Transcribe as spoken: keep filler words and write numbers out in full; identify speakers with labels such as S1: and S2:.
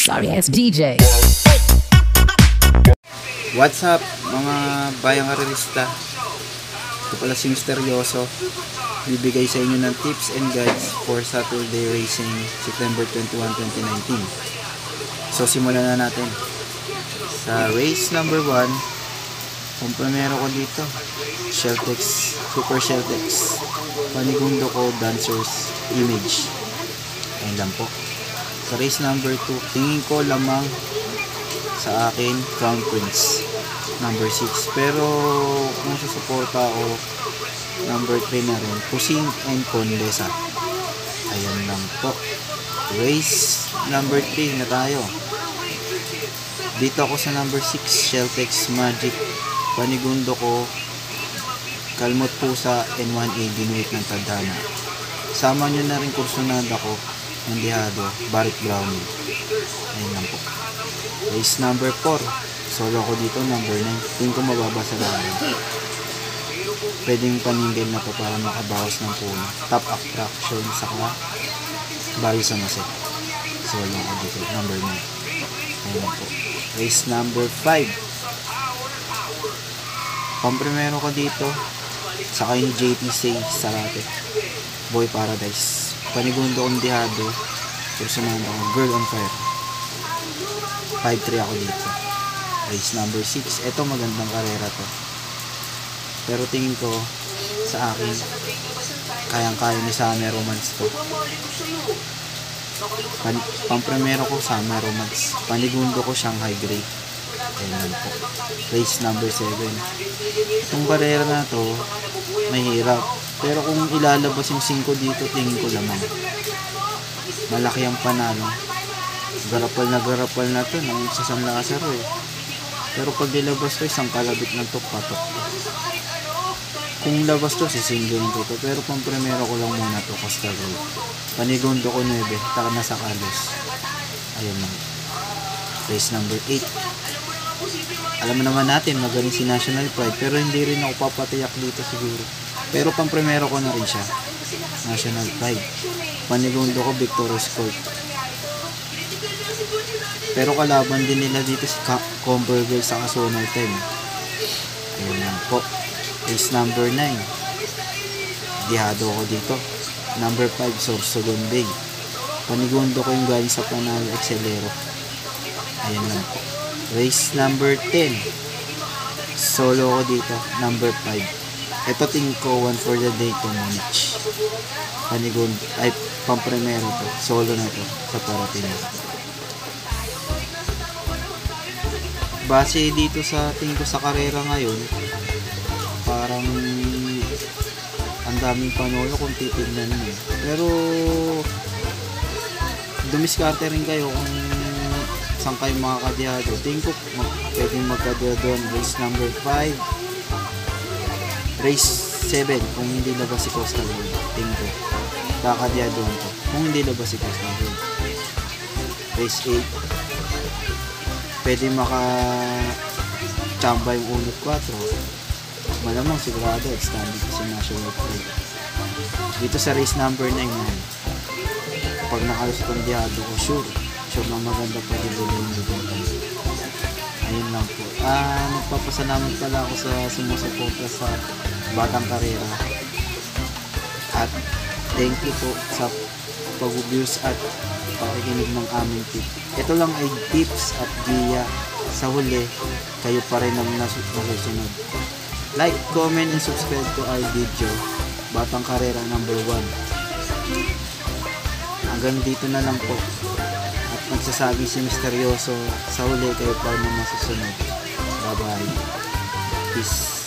S1: Sorry ass D J.
S2: What's up mga bayang karerista? Ito pala si Misteryoso. Bibigay sa inyo ng tips and guides for Saturday Racing September twenty-first, twenty nineteen. So simulan na natin. Sa race number one, kung primero ko dito, Sheltex, Super Sheltex, Panigundo ko Dancers Image. Ayun lang po. Sa race number two, tingin ko lamang sa akin Crown Prince number six, pero kung susuporta ako number three na rin, Pusing and Condesa. Ayun lang po. Race number three na tayo. Dito ako sa number six, Sheltex Magic, Panigundo ko Kalmot Pusa and one A Binuit ng Tadhana. Sama nyo na rin kursunada ko Mandihado, Barrett Browning. Ayun lang po. Race number four, solo ko dito number nine. Tingin ko mababa sa laban. Pwedeng paningil na to para makabawas ng puno. Top attraction sa ka Bayo sa Maset. Solo ko dito number nine. Ayun lang po. Race number five, pampremero ko dito sakay ni J T Say Sarate, Boy Paradise, Panigundo Mandihado, personal ako Girl on Fire. five three ako dito. Race number six, eto magandang karera to, pero tingin ko sa akin kayang-kaya ni Summer Romance to. Pan pampremero ko Summer Romance, Panigundo ko Shanghai Grey. Ayun po. Race number seven, itong karera na to mahirap, pero kung ilalabas yung five dito, tingin ko lamang malaki ang panalo. Garapal na garapal na to nang sa San Lazaro eh, pero pag nilabas to isang kalabit ng tok-patok. Kung labas to sisingilin ko to, pero pang primero ko lang muna to Coastal Road. Panigundo ko nine, taka na sa Carlos. Ayun lang. Race number eight, alam mo naman natin magaling si National Pride, pero hindi rin ako papatiyak dito siguro, pero pang primero ko na rin siya National Pride. Panigundo ko Victorious Court, pero kalaban din nila dito si Comberger sa Sonal ten. Ayun lang po. Race number nine, Dihado ko dito number five, Sorsogon Bay. Panigundo ko yung galing sa Panalo Excelero. Ayun lang po. Race number ten, solo ko dito number five. Ito tingin ko one for the day to Monich. Panigundo ay pampremero to, solo na to sa parating. Base dito sa tingin ko sa karera ngayon, parang ang daming panolo kung titignan mo, pero dumiskarte rin kayo kung saan kayo makakadiyado. Tingin ko mag, pwedeng magkadiyado. Race number five, race seven, kung hindi labas si Coastal Road, tingin ko kakadiyado ko kung hindi labas si Coastal Road. Race eight, pwede maka chamba yung unot four, malamang sigurado extended si National Pride. Dito sa race number nine man, pag nakalusot ang diyado ko, sure sure na maganda pa rin yung dito. Ayun lang po. Ah, magpapasalamat pala ako sa sumusuporta sa Batang Karera, at thank you po sa pag-views at pakikinig ng aming tip. Ito lang ay tips at giya. Sa huli, kayo pa rin ang nasusunod. Like, comment, and subscribe to our video, Batang Karera number one. Hanggang dito na lang po. At nagsasabi si Misteryoso, sa huli kayo pa rin ang nasusunod. Bye bye. Peace.